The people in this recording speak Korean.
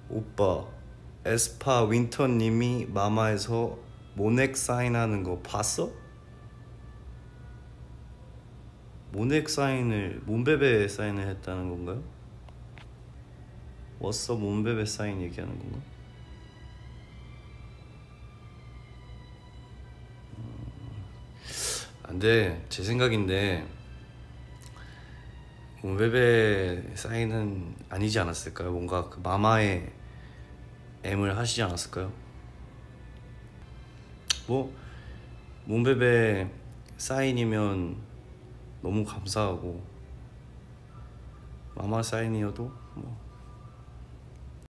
오빠, 에스파 윈터님이 마마에서 모넥 사인하는 거 봤어? 모넥 사인을, 몬베베 사인을 했다는 건가요? 워서 몬베베 사인 얘기하는 건가? 안돼, 제 생각인데 몬베베 사인은 아니지 않았을까요? 뭔가 그 마마의 M을 하시지 않았을까요? 뭐 몬베베 사인이면 너무 감사하고 마마 사인이어도 뭐